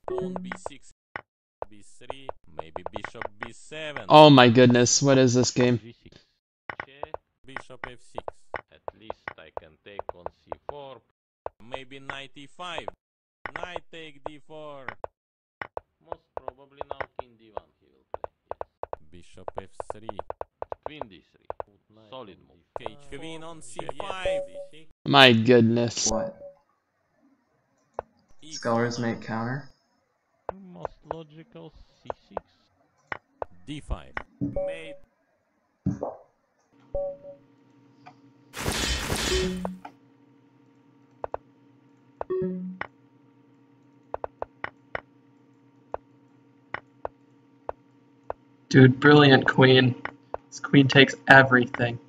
Pawn b6, b3, maybe bishop b7. Oh my goodness, what is this game? g6, check, bishop f6. At least I can take on c4. Maybe knight e5. Knight take d4. Most probably now king d1 he will play. Yes. Bishop f3. Queen d3. Solid move. Okay, queen on c5. My goodness. What? Scholars make counter? Most logical c6. d5. Mate. Dude, brilliant queen. This queen takes everything.